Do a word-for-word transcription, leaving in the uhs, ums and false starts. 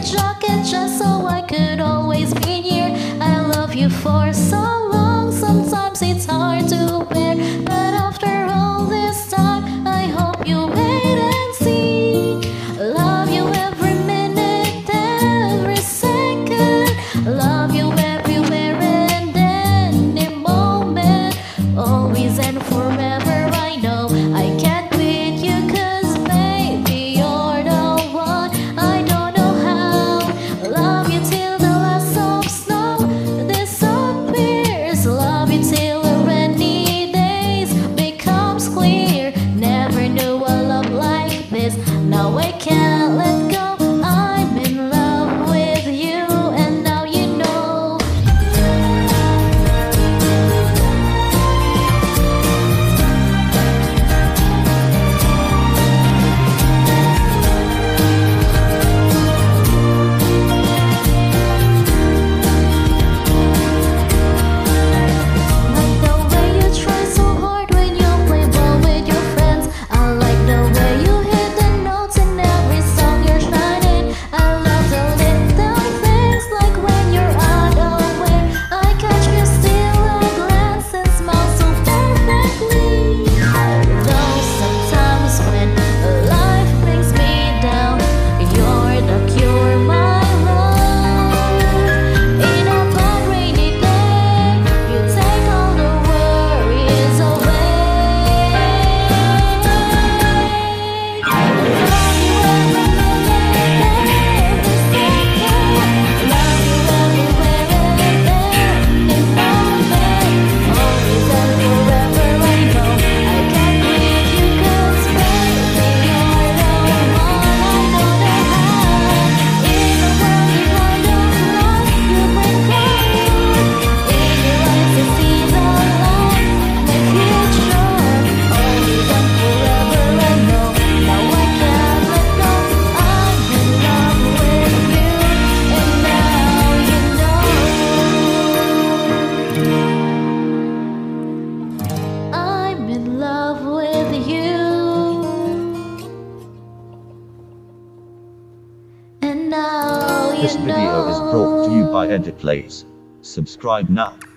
jacket just so I could always be near. I love you for so long, sometimes it's hard to bear, but after all this time, I hope you wait and see. Love you every minute, every second. Love you everywhere and any moment, always and forever. I know I can't quit you, cause baby you're the one. I don't know how. Love you till the last of snow disappears. Love you till the rainy days becomes clear. Never knew a love like this. Now I can't let go. I'm in love with you, and now you know. Like the way you try so hard when you play ball with your friends. I like the way you hit the notes in every song you're shining. I love the little things, like when you're unaware. I catch you steal a glance and smile so perfectly. Though sometimes when life brings me down, you're the cure, my love. In a bad rainy day, you take all the worries away. I love you every minute, every second. Love you everywhere and any moment, always and forever. I know I can't quit you, cause baby you're the one. I know that how in a world kind of love you bring comfort. In your eyes I see the light, my future, always and forever. I know now I can't let go. I'm in love with you, and now you know. I'm in love with you, and now you know. This video is brought to you by Edit Plays. Subscribe now.